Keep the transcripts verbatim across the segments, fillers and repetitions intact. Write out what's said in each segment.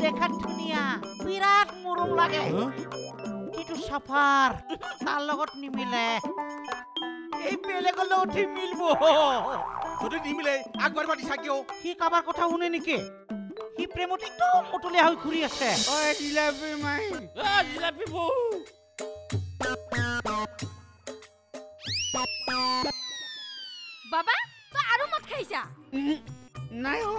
দেখাত ধুনীয়া বিৰাট মৰম লাগে কিন্তু সাফাৰ তাৰ লগত নিমিলে এই বেলেগৰ লগতে মিলব যদি নিমিলে আগবাঢ়িব দিছা কিয় সি কাবাৰ কথা শুনে নেকি সি প্ৰেমত একদম মতলীয়া হৈ ঘূৰি আছে ঐ জিলাপি মাই অ জিলাপি বৌ বাবা তই আৰু মদ খাইছা নাই হ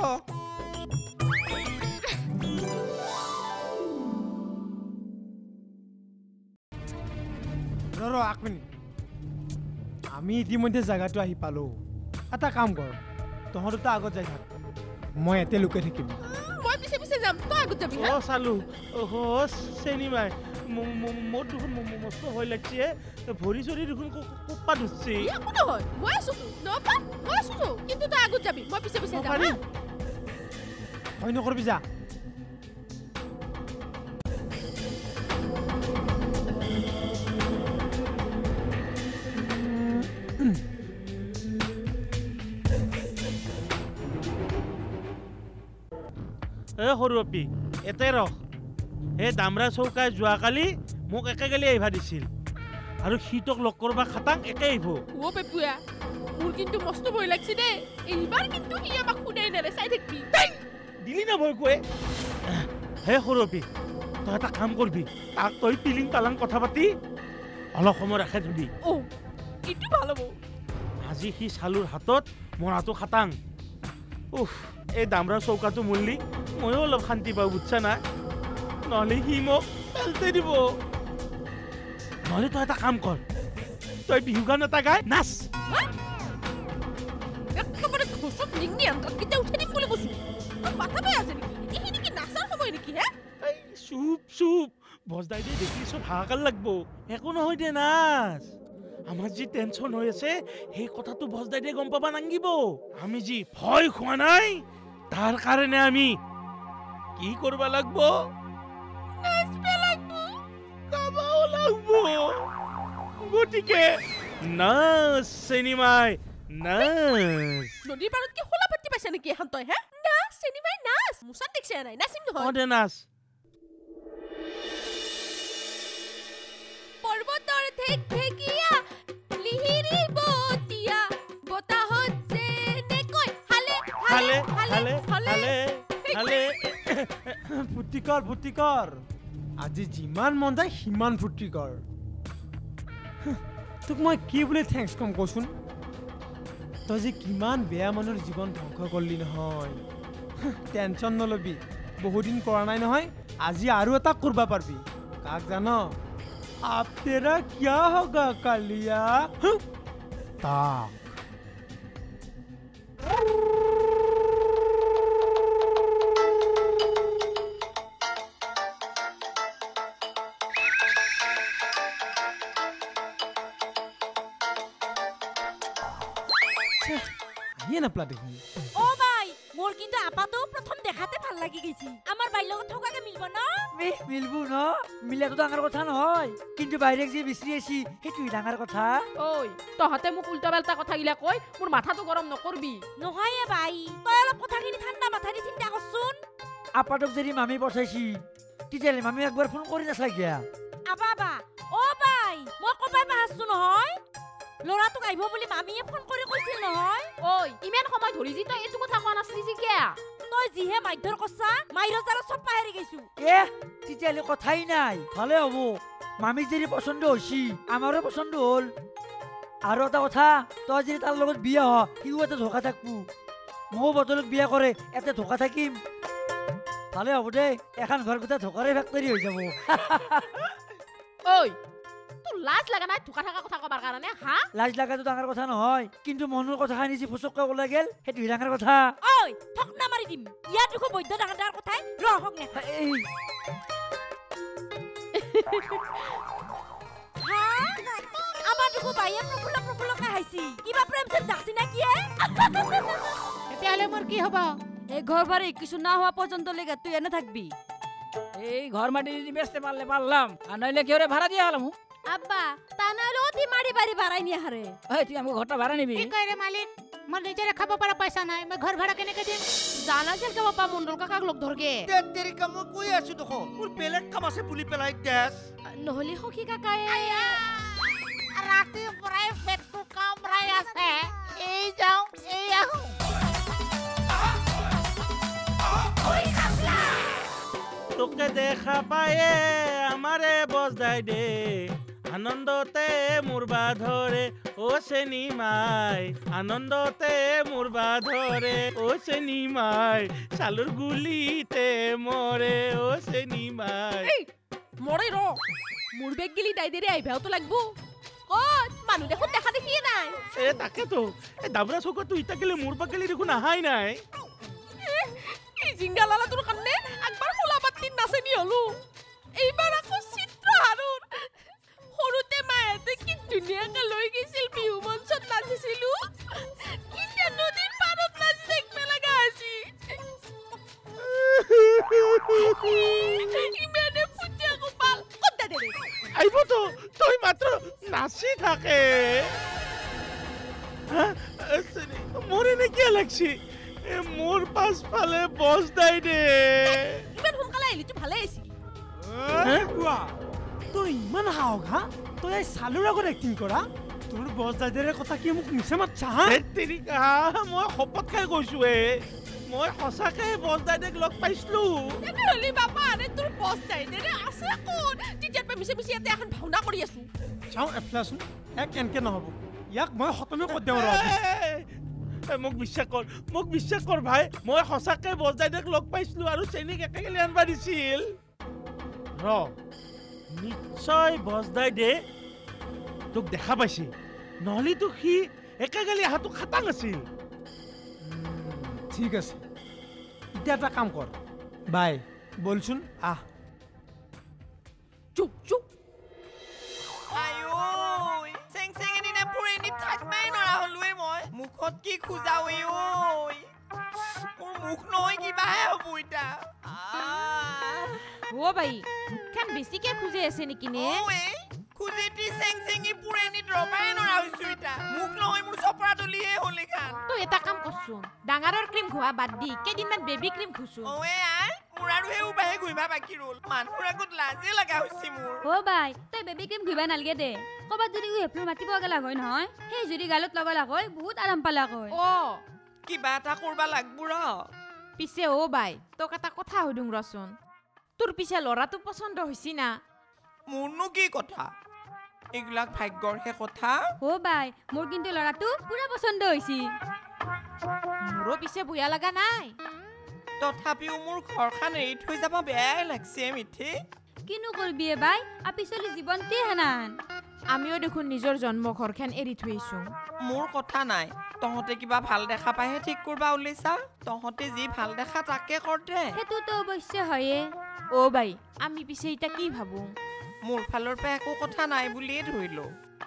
ৰ এক মিনিট আমি ইতিমধ্যে জায়গাটো আহি পালো এটা কাম কৰ তহঁত দুটা আগত যাই থাক মই এতে লুকাই থাকিম মই পিছে পিছে যাম তই আগত যাবি অ চালু অহ চেনিমাই মোৰ দেখোন মস্ত ভয় লাগছে ভৰি চৰি দেখোন কোপা ধুচ্ছে একো নহয় মই আছো নপা মই আছো কিন্তু তই আগত যাবি মই পিছে পিছে যাম ভয় নকৰবি যা এ সৰু আপি এতে ৰখ এই দামৰা চৌকাই যোৱাকালি মোক একে গালি আহিবা দিছিল আৰু শীতক লগ কৰবা খাটাং একে আহিব ও পেপুয়া মোৰ কিন্তু মস্ত ভয় লাগছে দে এইবাৰ কিন্তু হি আমাক খুদাই নেৰে চাই থাকিবি দিলি না ভয় কয় হে সৰু আপি তই এটা কাম কৰবি তাক তই পিলিং পালাং কথা পাতি অলপ সময় ৰাখে ধুবি ও ইটো ভাল হ'ব আজি সি চালুৰ হাতত মৰাটো খাটাং উফ এই দামৰা চৌকাটো মূল্লি ময়ো অলপ শান্তি পাওঁ বুজছা না নহ'লে সি মোক পেলতে দিব নহ'লে তই এটা কাম কৰ তই বিহু গান এটা গাই নাচ একেবাৰে ঘোষক নিংনি আনকাক কেতিয়া উঠাই দিম বুলি কৈছো মাথা বেয়া আছে নেকি এই নেকি নাচাৰ সময় নেকি হে চুপ চুপ বজদাই দে দেখি চব হাহাকাৰ লাগব একো নহয় দে নাচ আমাৰ যি টেনচন হৈ আছে সেই কথাটো বজদাই দে গম পাবা নাংগিব আমি যি ভয় খোৱা নাই তাৰ কাৰণে আমি কি কৰবা লাগব নাচবে লাগব গাবাও লাগব গতিকে নাচ চিনেমাই নাচ নদীৰ পাৰত কি খোলা পাতি পাইছা নেকি এখন তই হে নাচ চিনেমাই নাচ মুছাত দেখছে নাই নাচিম নহয় অ দে নাচ পৰ্বতৰ ঠেক ঠেকিয়া লিহিৰি বতিয়া বতাহত যেনেকৈ হালে হালে হালে হালে হালে ফূৰ্তি কৰ ফূৰ্তি কৰ আজি যিমান মন যায় সিমান ফূৰ্তি কৰ তোক মই কি বুলি থেংকছ কম কচোন তই যে কিমান বেয়া মানুহৰ জীৱন ধ্বংস কৰিলি নহয় টেনচন নলবি বহুদিন কৰা নাই নহয় আজি আৰু এটা কৰিব পাৰবি কাক জান आप तेरा क्या होगा कालिया ताक ये ना प्ला देखूं ओ भाई मोर किंतु आपा तो प्रथम देखाते ভাল লাগি গেছি আমার ভাই লগত ঠকাকে মিলব না বে মিলবু ন মিলে তো ডাঙৰ কথা নহয় কিন্তু বাইরে যে বিছৰি আছি হেতুই ডাঙৰ কথা ওই তহতে মোক উল্টা পাল্টা কথা গিলা কই মোৰ মাথাটো গৰম নকৰবি নহয় এ ভাই তই অলপ কথাখিনি ঠাণ্ডা মাথা দি চিন্তা কৰছুন আপাতক যদি মামি পঠাইছি তিতেলে মামি একবাৰ ফোন কৰি নাছলা গিয়া আবা বা ও ভাই মই কবাই পাহাছু নহয় লৰাটোক আইব বুলি মামিয়ে ফোন কৰি কৈছিল নহয় ওই ইমান সময় ধৰি যি তই এটো কথা কোৱা নাছলি যি কিয়া তই যিহে মাইধৰ কছা মাইৰ যাৰা সব পাহেৰি গৈছো এ তিতেলে কথাই নাই ভালে হ'ব মামি যদি পছন্দ হইছি আমাৰো পছন্দ হল আৰু এটা কথা তই যদি তাৰ লগত বিয়া হ কিও এটা ধোকা থাকবো মও বদলক বিয়া কৰে এতে ধোকা থাকিম ভালে হ'ব দে এখন ঘৰ গোটা ধোকাৰে ফেক্টৰী হৈ যাব ওই তোৰ লাজ লাগা নাই ধোকা থাকা কথা কবার কাৰণে হা লাজ লাগাটো ডাঙৰ কথা নহয় কিন্তু মনৰ কথা খানি যি ফুচক্কা ওলাই গেল হেতু ডাঙৰ কথা ওই ঠকনা মাৰি দিম ইয়া দুখো বৈদ্য ডাঙৰ ডাঙৰ কথাই ৰহক নে এই হা আমাৰ দুখো বাইয়ে প্ৰফুল্ল প্ৰফুল্লকে হাইছি কিবা প্ৰেম চেম জাকছি না কি হে এতিয়ালে মোৰ কি হ'ব এই ঘৰ বাড়ি কিছু না হওয়া পর্যন্ত লেগে তুই এনে থাকবি এই ঘর মাটি যদি বেচতে পারলে পারলাম আর নইলে কেউ ভাড়া দিয়ে হলাম আব্বা তা নাইলে অতি মারি বাড়ি বাড়াই নিয়ে হারে ওই তুই আমাকে ঘরটা ভাড়া নিবি কি কইরে মালিক মই নিজৰে খাব পৰা পইচা নাই মই ঘৰ ভাড়া কেনেকৈ দিম জানাছিল কে বাপা মণ্ডল কাকাক লগ ধৰগে তেৰি কাম কৈ আছো দেখোন মোৰ বেলেগ কাম আছে বুলি পেলাই দেশ নহলি সখী কাকায়ে ৰাতি পৰাই পেটটো কামৰাই আছে এই যাওঁ এই আহোঁ তোকে দেখা পায়ে আমারে বজাই দে আনন্দতে মুরবা ধরে ও সেনিমাই আনন্দতে মুরবা ধরে ও সেনিমাই চালুর গুলিতে মরে ও সেনিমাই মরে র মুর বেগ গিলি দাই দেরে আইভাও তো লাগবো কত মানু দেখো দেখা দেখিয়ে নাই এ তাকে তো এ দাবরা চৌকা তুই তাকেলে মুর পাকেলি দেখুন আহাই নাই এই জিঙ্গালালা তোর কান্নে একবার খোলা পাত্তি নাচেনি হলো এইবার আকৌ চিত্র হারুন সৰুতে মায়েতে কি ধুনীয়াকে লৈ গৈছিল বিহু মঞ্চত নাচিছিলো এতিয়া নদীৰ পাৰত নাচি থাকিব লগা আছে ইমানে ফুটিয়া কপাল ক'ত দে দে আইব তো তুই মাত্র নাচি থাকে মোর এনে কি লাগছি মোর পাশ ফালে বস দাই দে ইমান সোনকালে আহিলি তো ভালে আছিল তই ইমান হাওক হা তই এই চালুৰ আগত এক্টিং কৰা তোৰ বছ দাইদেৰে কথা কি মোক মিছা মাতছা হা তেৰিকা মই শপত খাই কৈছো এ মই সঁচাকে বছ দাইদেক লগ পাইছিলো তেনেহ'লে বাপা আৰে তোৰ বছ দাইদেৰে আছে কোন তেতিয়াৰ পৰা মিছে মিছে ইয়াতে এখন ভাওনা কৰি আছো চাওঁ এফলাচোন এক এনেকে নহ'ব ইয়াক মই খতমে কৰি দিওঁ ৰ মোক বিশ্বাস কৰ মোক বিশ্বাস কৰ ভাই মই সঁচাকে বছ দাইদেক লগ পাইছিলো আৰু চেনিক একেগেলি আনবা দিছিল ৰ নিশ্চয় বছ দাইদে তোক দেখা পাইছে নহ'লে তো সি একেগেলি আহাটো খাটাং আছিল ঠিক আছে এতিয়া এটা কাম কৰ বাই বলচোন আহ চুপ চুপ আইঐ চেং চেং এনি না পুৰেনি থাকমাই নৰা হলুৱে মই মুখত কি খুজা ঐ ঐ মোৰ মুখ নহয় কিবাহে হ'ব ইটা ও ভাই মুখখান বেছিকে খুজে আছে নেকি নে ঐ খুজেটি চেং চেঙি পুৰেনি ড্ৰপাই নৰা হৈছো ইটা মুখ নহয় মোৰ চপৰা দলিয়ে হলে খান তো এটা কাম কৰছোন ডাঙৰৰ ক্ৰীম ঘোৱা বাদ দি কেইদিনমান বেবী ক্ৰীম খুচোন ঐ আই মোৰ আৰু হেউ বাহে ঘুইবা বাকি ৰল মানুহৰ আগত লাজে লগা হৈছে মোৰ ও ভাই তই বেবী ক্ৰীম ঘুইবা নালগে দে কবাত যদি হেপ্লো মাতিব গেলা হয় নহয় সেই যদি গালত লগালা হয় বহুত আৰাম পালা হয় ও কিবা এটা কৰবা লাগবো ৰ পিছে ও ভাই তোক এটা কথা সুধুং ৰচোন তোৰ পিছে ল'ৰাটো পছন্দ হৈছি না মোৰনো কি কথা এইবিলাক ভাগ্যৰহে কথা ও ভাই মোৰ কিন্তু ল'ৰাটো পুৰা পছন্দ হৈছি মোৰো পিছে বুয়া লগা নাই তথাপিও মোৰ ঘৰখন এৰি থৈ যাব বেয়াই লাগছে মিঠি কিনো কৰবি এ ভাই আপিছলি জীৱনতে হেনান আমিও দেখোন নিজৰ জন্ম ঘৰখন এৰি থৈছো মোৰ কথা নাই তহঁতে কিবা ভাল দেখা পাইহে ঠিক কৰবা ওলাইছা তহঁতে যি ভাল দেখা তাকে কৰ দে সেইটো তো অৱশ্যে হয়ে ও ভাই আমি পিছে এটা কি ভাবো মোৰ ফালৰ পৰা একো কথা নাই বুলিয়ে ধৰিলো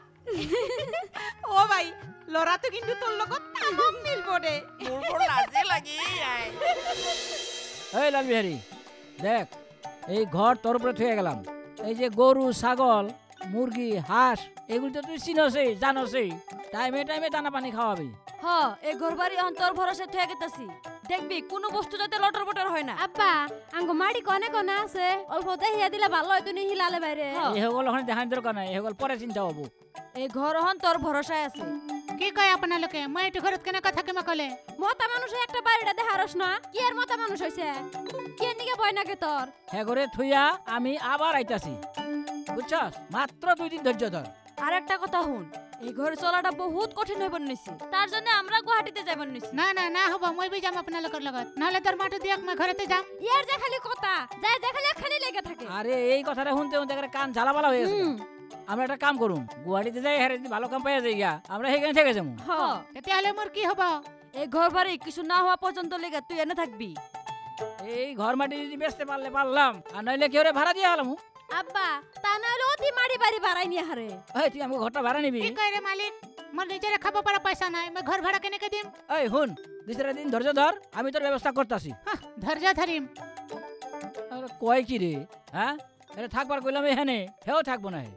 ও ভাই ল'ৰাটো কিন্তু তোৰ লগত তামাম মিলব দে মোৰ বৰ লাজে লাগি আই এই লাল বিহাৰী দেখ এই ঘর তোর উপরে থুয়ে গেলাম এই যে গরু ছাগল মুরগি হাঁস এগুলো তো তুই চিনসই জানসই টাইমে টাইমে দানা পানি খাওয়াবি হ এই ঘরবাড়ি অন্তর ভরসা থুয়ে গেতাছি দেখবি কোনো বস্তু যাতে লটর বটর হয় না আব্বা আঙ্গ মাড়ি কনে কনে আছে অল্প দেহিয়া দিলে ভালো হয়তো নি হিলালে বাইরে এই হগল ওখানে দেখার দরকার নাই এই হগল পরে চিন্তা হবো এই ঘর হন তোর ভরসায় আছে কি কয় আপোনালোকে মই এইটো ঘৰত কেনেকৈ থাকিম কলে মতা মানুষ একটা বাড়িটা দেখারস না কি আর মতা মানুষ হইছে কি নিকে ভয় নাকে তোর হে ঘরে থুইয়া আমি আবার আইতাছি বুঝছস মাত্র দুই দিন ধৈর্য ধর আর একটা কথা শুন এই ঘর চলাটা বহুত কঠিন হইব নিছি তার জন্য আমরা গুয়াহাটিতে যাইব নিছি না না না হ'ব মই বি যাম আপোনালোকৰ লগত নহলে দৰমাটো দিয়ক মই ঘৰতে যাম ইয়ার যে খালি কথা যাই যে খালি খালি লেগে থাকে আরে এই কথাটা শুনতে শুনতে করে কান ঝালাপালা হয়ে গেছে আমরা একটা কাম করুম গুয়াহাটিতে যাই হারে যদি ভালো কাম পাইয়া যাই গিয়া আমরা সেখানে থেকে যাবো হ্যাঁ তেতিয়াহলে মোৰ কি হ'ব এই ঘর বাড়ি কিছু না হওয়া পর্যন্ত লেগে তুই এনে থাকবি এই ঘর মাটি যদি বেচতে পারলে পারলাম আর নইলে কেউ ভাড়া দিয়ে গেলাম আব্বা তা নইলে অতি মাড়ি বাড়ি বাড়াই নিয়ে হারে এই তুই আমাকে ঘরটা ভাড়া নিবি কি কয় রে মালিক মোৰ নিজৰে খাব পৰা পইচা নাই মই ঘৰ ভাড়া কেনেকৈ দিম এই শুন দুই চার দিন ধৈর্য ধর আমি তোর ব্যবস্থা করতেছি ধৈৰ্য ধৰিম কয় কি রে হ্যাঁ এটা থাকবার কইলাম এখানে হেও থাকবো না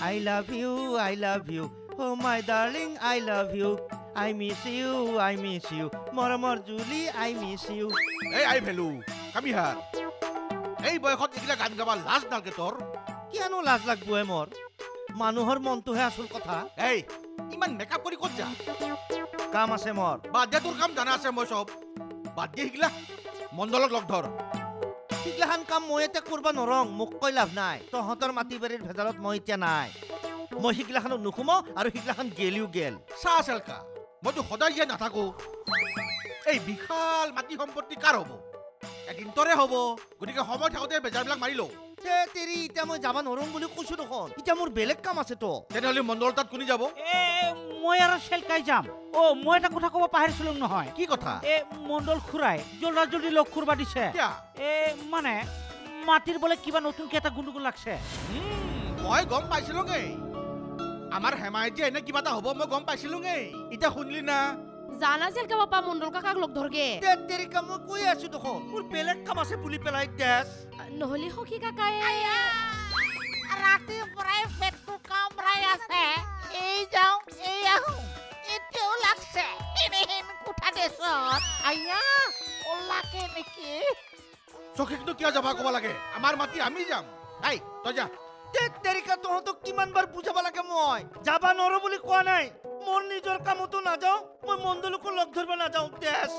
I love you, I love you. Oh my darling, I love you. I miss you, I miss you. Mormor Julie, I miss you. Hey, I ভেলু কামি হার এই বয়সত এগিলা গান গাবা লাজ নালকে তোর কিয়নো লাজ লাগবো এ মোৰ মানুহৰ মনটোহে আসল কথা এই ইমান মেকআপ কৰি ক'ত যা কাম আছে মোৰ বাদ দে তোৰ কাম জানা আছে মই সব বাদ দে এগিলা মণ্ডলক লগ ধৰ এগিলাখান কাম মই এতিয়া কৰিব নৰং মোক কৈ লাভ নাই তহঁতৰ মাটি বাৰীৰ ভেজালত মই এতিয়া নাই মই সিগিলাখানত নুসুমো আৰু সিগিলাখান গেলিও গেল চা চেলকা মইতো সদায় যে নাথাকো এই বিশাল মাটি সম্পত্তি কাৰ হ'ব এদিন তৰে হ'ব গতিকে সময় থাকোঁতে বেজাৰবিলাক মাৰি লওঁ তেৰি এতিয়া মই যাব নৰং বুলি কৈছো দেখোন এতিয়া মোৰ বেলেগ কাম আছে তো তেনেহ'লে মণ্ডল তাত কোনি যাব মই আৰু চেলকাই যাম অ মই এটা কথা ক'ব পাহৰিছিলো নহয় কি কথা এ মণ্ডল খুৰাই জলদা জলদি লগ কৰবা দিছে এ মানে মাটিৰ বোলে কিবা নতুনকে এটা গুণ্ডগোল লাগছে মই গম পাইছিলোঙেই আমাৰ হেমাই যে এনে কিবা এটা হ'ব মই গম পাইছিলোঙেই এতিয়া শুনলি না জানা চেলকা বাপা মণ্ডল কাকাক লগ ধৰগে তেৰি কাম মই কৈ আছো দেখোন মোৰ বেলেগ কাম আছে বুলি পেলাই দেশ নহলি সখী কাকাই ৰাতি পৰাই পেটটো কামৰাই আছে এই যাওঁ এই আহোঁ এতিয়াও লাগছে এনেহেন কোঠা দেশত আয়া ওলাকে নেকি চখীকটো কিয় যাবা ক'ব লাগে আমাৰ মাটি আমি যাম এই তই যা তেৰিকা তহঁতক কিমান বাৰ বুজাব লাগে মই যাবা নৰো বুলি কোৱা নাই মোৰ নিজৰ কামতো নাযাওঁ মই মণ্ডলকো লগ ধৰিব নাযাওঁ দেশ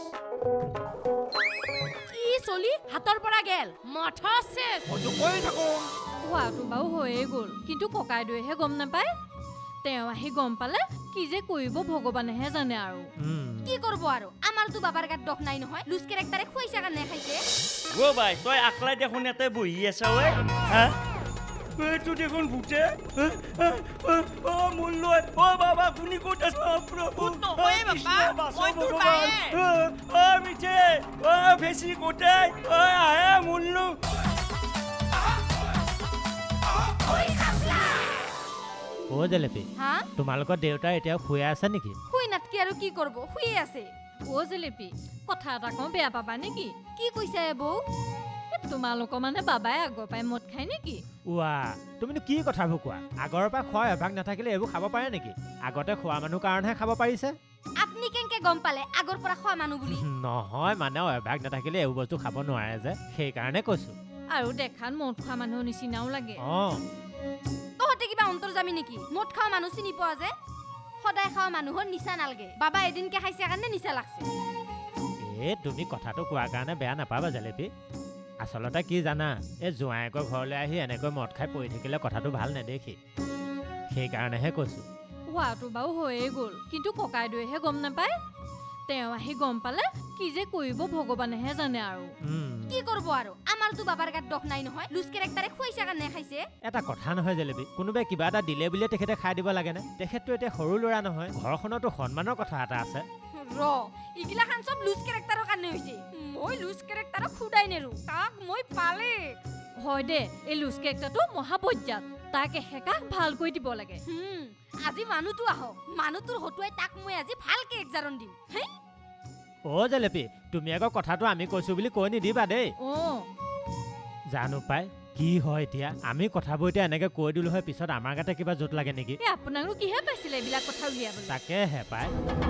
কি চলি হাতৰ পৰা গেল মাথা শেষ মইতো কৈ থাকো হোৱাটো বাৰু হৈয়ে গ'ল কিন্তু ককাইদেউহে গম নাপায় তেওঁ আহি গম পালে কি যে কৰিব ভগৱানেহে জানে আৰু কি কৰিব আৰু আমাৰতো বাবাৰ গাত দখ নাই নহয় লুজ কেৰেক্টাৰে খুৱাইছে কাৰণে খাইছে ও ভাই তই আকলাই দেখোন এতে বহি আছা ঐ হা তুই দেখোন ভুটে ও মূল্য ও বাবা কোনি ক'ত আছ প্ৰভু নহয় বাবা মই তোৰ পায়ে ও মিঠে ও ভেসি কোটাই ও আহে মূল্য ঐ খাপলা ও জেলেপি হা তোমালোকৰ দেউতা এতিয়া শুই আছে নেকি শুই নাটকি আৰু কি কৰিব শুই আছে ও জেলেপি কথা এটা কওঁ বেয়া পাবা নেকি কি কৈছে বৌ তোমালোকৰ মানে বাবাই আগৰ পৰাই মদ খায় নেকি ওৱা তুমিনো কি কথাবোৰ কোৱা আগৰ পৰা খোৱা অভ্যাস নাথাকিলে এইবোৰ খাব পাৰে নেকি আগতে খোৱা মানুহ কাৰণেহে খাব পাৰিছে আপুনি কেনেকে গম পালে আগৰ পৰা খোৱা মানুহ বুলি নহয় মানে অভ্যাস নাথাকিলে এইবোৰ বস্তু খাব নোৱাৰে যে সেইকাৰণে কৈছো আৰু দেখাত মদ খোৱা মানুহৰ নিচিনাও লাগে অঁ তহঁতে কিবা অন্তৰ্জামী নেকি মদ খোৱা মানুহ চিনি পোৱা যে সদায় খোৱা মানুহৰ নিচা নালগে বাবা এদিনকে খাইছে কাৰণে নিচা লাগছে এ তুমি কথাটো কোৱাৰ কাৰণে বেয়া নাপাবা জেলেপি আচলতে কি জানা এই জোঁৱায়েকৰ ঘৰলৈ আহি এনেকৈ মদ খাই পৰি থাকিলে কথাটো ভাল নেদেখি সেইকাৰণেহে কৈছোঁ হোৱাটো বাৰু হৈয়ে গ'ল কিন্তু ককাইদেউহে গম নাপায় তেওঁ আহি গম পালে কি যে কৰিব ভগৱানেহে জানে আৰু কি কৰিব আৰু আমাৰতো বাবাৰ গাত দখ নাই নহয় লুজ কেৰেক্টাৰে খুৱাইছে কাৰণে খাইছে এটা কথা নহয় জেলেপি কোনোবাই কিবা এটা দিলে বুলিয়ে তেখেতে খাই দিব লাগেনে তেখেতটো এতিয়া সৰু ল'ৰা নহয় ঘৰখনতো সন্মানৰ কথা এটা আছে ৰ ইগিলাখান সব লুজ কেৰেক্টাৰৰ কাৰণে হৈছে মই লুজ কেৰেক্টাৰক খুদাই নেৰো তাক মই পালে হয় দে এই লুজ কেৰেক্টাৰটো মহাপৰ্যাত তাক এহেকা ভালকৈ দিব লাগে আজি মানুহটো আহক মানুহটোৰ হতুৱাই তাক মই আজি ভালকে একজাৰণ দিম হেই অ জেলেপি তুমি আকৌ কথাটো আমি কৈছো বুলি কৈ নিদিবা দেই অ জানো পাই কি হয় এতিয়া আমি কথাবোৰ এতিয়া এনেকে কৈ দিলো হয় পিছত আমাৰ গাতে কিবা জোট লাগে নেকি এ আপোনাৰো কিহে পাইছিলে এইবিলাক কথা উলিয়াবলৈ তাকেহে পাই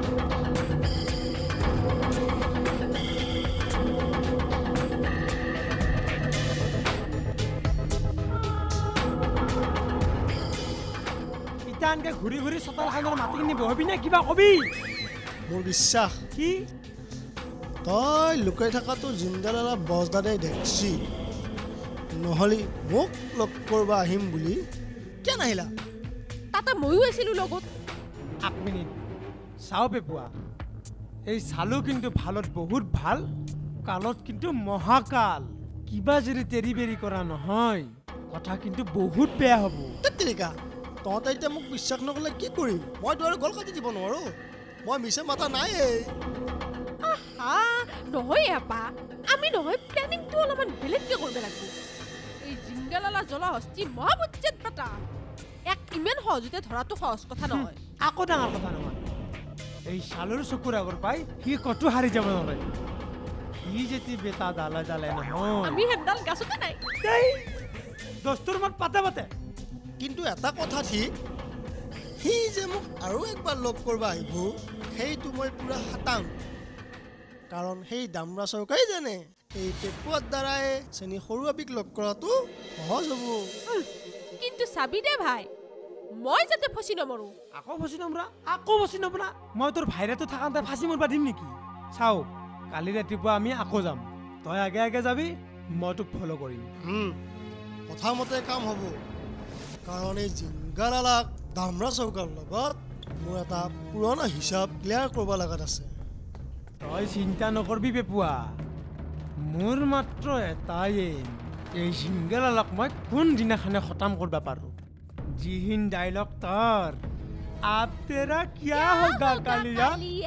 ইটানকে ঘূৰি ঘূৰি চোতালখনৰ মাটিখিনি বহবি নে কিবা কবি মোৰ বিশ্বাস কি তই লুকাই থকাটো জিন্দালালা বজদাদাই দেখছি নহ'লে মোক লগ কৰিব আহিম বুলি কিয় নাহিলা তাতে ময়ো আছিলোঁ লগত এক মিনিট চাও পেপুৱা এই চালু কিন্তু ভালত বহুত ভাল কালত কিন্তু মহাকাল কিবা যদি তেৰি বেৰি কৰা নহয় কথা কিন্তু বহুত বেয়া হ'ব তেৰিকা তহঁতে এতিয়া মোক বিশ্বাস নকৰিলে কি কৰিম মইতো আৰু গল কাটি দিব নোৱাৰো মই মিছে মাতা নাই আহা নহয় আপা আমি নহয় প্লেনিংটো অলপমান বেলেগকে কৰিব লাগিব এই জিংগালালা জলহস্তি মহাবুজ্জত পাতা এক ইমান সহজতে ধৰাটো সহজ কথা নহয় আকৌ ডাঙৰ কথা নহয় এই চালুৰ চকুৰ আগৰ পাই সি কতো হাৰি যাব নোৱাৰে সি যেতি বেটা দালা দালে নহয় আমি হেডাল গাছতে নাই দস্তুৰ মত পাতে পাতে কিন্তু এটা কথা ঠিক সি যে মোক আৰু একবাৰ লগ কৰিব আহিব সেইটো মই পুৰা হাতাং কাৰণ সেই দামৰা চৰকাৰী জানে এই পেপুৱাৰ দ্বাৰাই চেনি সৰু আপিক লগ কৰাটো সহজ হ'ব কিন্তু চাবি দে ভাই মই যাতে ফচি নমৰো আকৌ ফচি নমৰা আকৌ ফচি নমৰা মই তোৰ ভাইৰাটো থাকাতে ফাঁচি মৰবা দিম নেকি চাও কালি ৰাতিপুৱা আমি আকৌ যাম তই আগে আগে যাবি মই তোক ফ'ল' কৰিম কথা মতে কাম হ'ব কাৰণ এই জিংগালালাক দামৰা চৌকাৰ লগত মোৰ এটা পুৰণা হিচাপ ক্লিয়াৰ কৰিব লগাত আছে তই চিন্তা নকৰবি পেপুৱা মোৰ মাত্ৰ এটাই এই জিংগালালাক মই কোনদিনাখনে খতম কৰিব পাৰোঁ जिहिन डायलॉग तर आप तेरा क्या होगा कालिया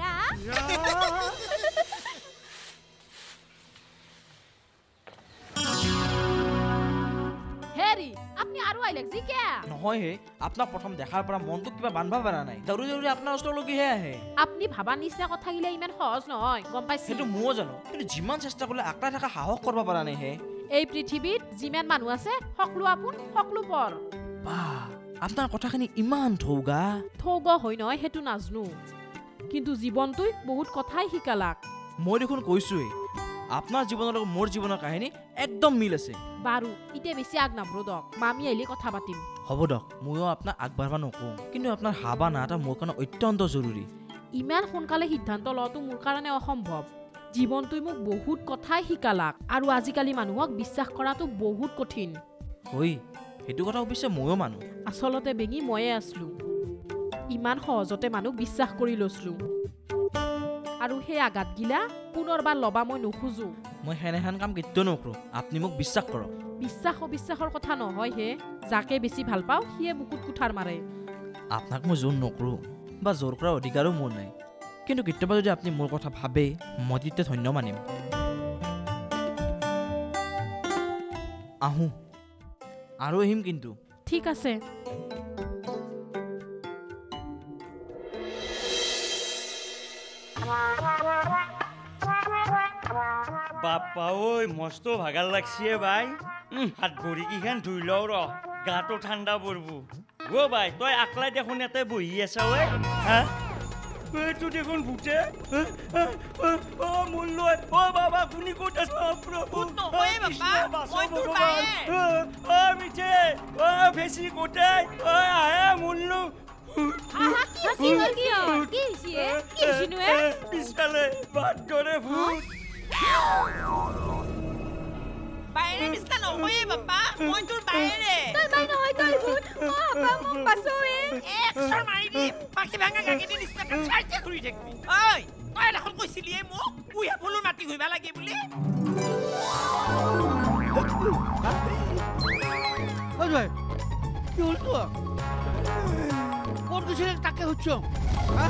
হেৰি আপনি আৰু আইলেক জি কে নহয় হে আপোনাক প্ৰথম দেখাৰ পৰা মনটো কিবা বান্ধবা পাৰা নাই জৰুৰী জৰুৰী আপোনাৰ ওচৰলৈকেহে আহে আপনি ভাবা নিচিনা কথা গিলা ইমান সহজ নহয় গম পাইছে সেইটো ময়ো জানো কিন্তু যিমান চেষ্টা কৰিলে আকলাই থকা সাহস কৰিব পৰা নাই হে এই পৃথিৱীত যিমান মানুহ আছে সকলো আপোন সকলো পৰ বা আপোনাৰ কথাখিনি ইমান থৌগা থৌগা হৈ নহয় সেইটো নাজনো কিন্তু জীৱনটোই বহুত কথাই শিকালাক মই দেখোন কৈছোৱেই আপোনাৰ জীৱনৰ লগত মোৰ জীৱনৰ কাহিনী একদম মিল আছে বাৰু ইতে বেছি আগ নাবৰো দক মামি আহিলে কথা পাতিম হ'ব দক ময়ো আপোনাক আগবাঢ়বা নকওঁ কিন্তু আপোনাৰ হাবা না এটা মোৰ কাৰণে অত্যন্ত জৰুৰী ইমান সোনকালে সিদ্ধান্ত লোৱাটো মোৰ কাৰণে অসম্ভৱ জীৱনটোই মোক বহুত কথাই শিকালাক আৰু আজিকালি মানুহক বিশ্বাস কৰাটো বহুত কঠিন হৈ সেইটো কথা অৱশ্যে ময়ো মানো আচলতে বেঙি ময়ে আছিলো ইমান সহজতে মানুহ বিশ্বাস কৰি লৈছিলো আৰু সেই আঘাত গিলা পুনৰবাৰ ল'বা মই নোখোজো মই সেনেহেন কাম কেতিয়াও নকৰো আপুনি মোক বিশ্বাস কৰক বিশ্বাস অবিশ্বাসৰ কথা নহয় হে যাকে বেছি ভাল পাওঁ সিয়ে বুকুত কুঠাৰ মাৰে আপোনাক মই জোৰ নকৰো বা জোৰ কৰাৰ অধিকাৰো মোৰ নাই কিন্তু কেতিয়াবা যদি আপুনি মোৰ কথা ভাবে মই তেতিয়া ধন্য মানিম আহোঁ আৰু আহিম কিন্তু ঠিক আছে বাপ্পা ঐ মস্ত ভাগাৰ লাগছে বাই হাত ভৰি কিখান ধুই লওঁ ৰ গাটো ঠাণ্ডা পৰব অ বাই তই আকলাই দেখোন ইয়াতে বহি আছা ঐ হা এইটো দেখোন ভূতে অ মোৰ লৈ অ বাবা কোনি ক'ত আছ প্ৰভু অ মিঠে অ বেছি গোটাই অ আহে মুল্লু পিছফালে বাট ধৰে ভূত বাইরে নিস্তা নহয় বাবা মই তোর বাইরে তোর বাই নহয় তোর ভূত ও আপা মোক বাঁচোৱে এক সর মারি দি পাখি ভাঙা গাগি দি নিস্তা চাইতে ঘুরি থাকবি ওই তই এখন কইছিলি মোক উইয়া ফুলৰ মাটি হইবা লাগে বুলি ওই ভাই কি হল তো কোন কিছু তাকে হচ্ছ হ্যাঁ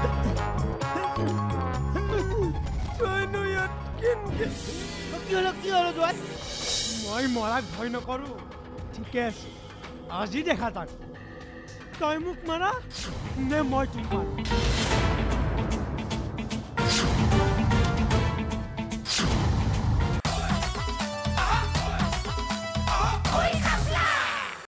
জয়নো ইয়াত কেন কি হলো কি হলো জয় মই মৰাক ভয় নকৰো ঠিকে আছে আজি দেখা তাক তই মোক মাৰা নে মই তোক মাৰো